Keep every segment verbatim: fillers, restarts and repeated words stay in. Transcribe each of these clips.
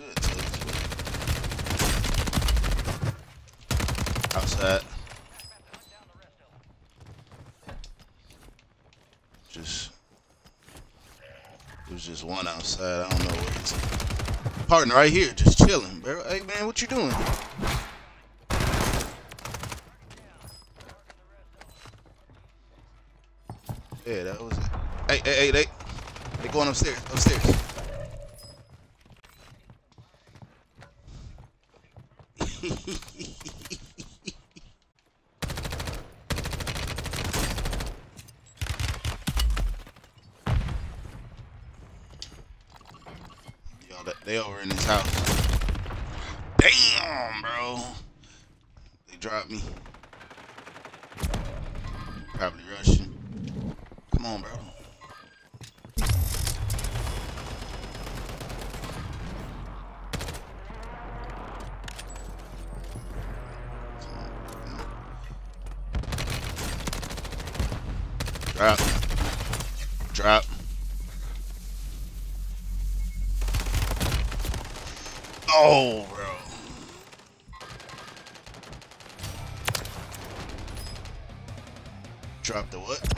Outside. Just it was just one outside. I don't know what his partner right here, just chilling, bro. Hey man, what you doing? Yeah, that was it. Hey, hey, hey, they they going upstairs, upstairs. Yo, they over in this house. Damn, bro. They dropped me. Probably rushing. Come on, bro. Drop. Drop. Oh, bro. Drop the what?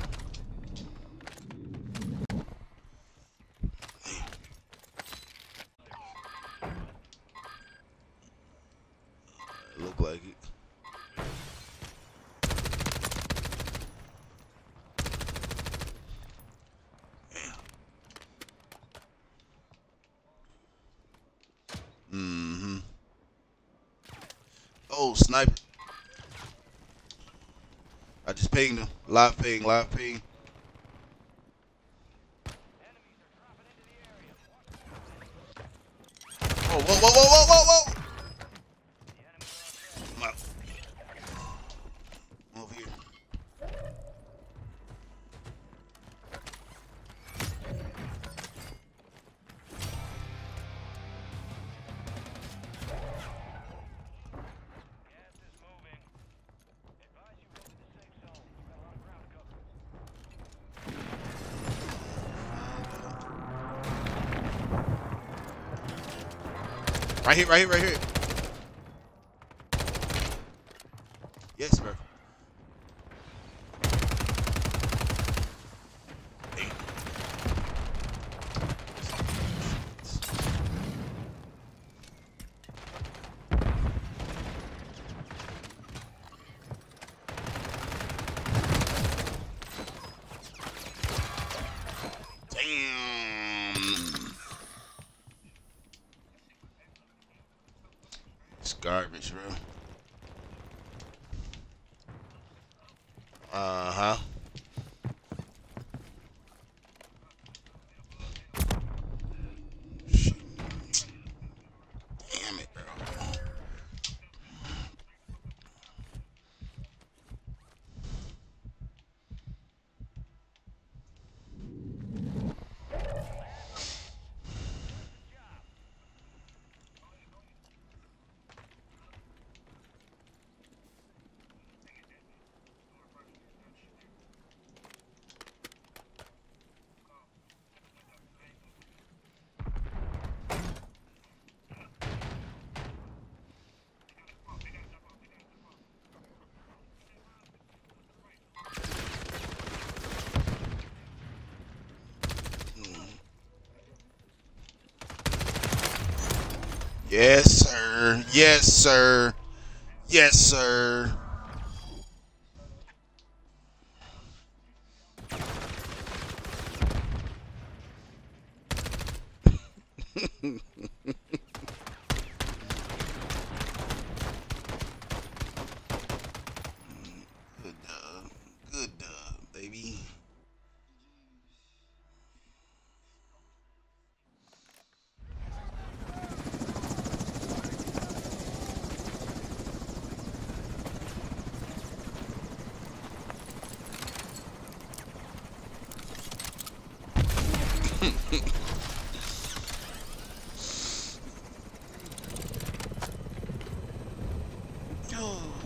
Look like it. Mm-hmm. Oh, sniper. I just pinged him. Live ping, live ping. Whoa, whoa, whoa, whoa, whoa, whoa, whoa! Over here. Right here, right here, right here. Yes, bro. Hey. Damn. It's garbage, bro. Uh-huh. Shit. Damn it, bro. Yes, sir. Yes, sir. Yes, sir. Good dub. Good dub, baby. Oh.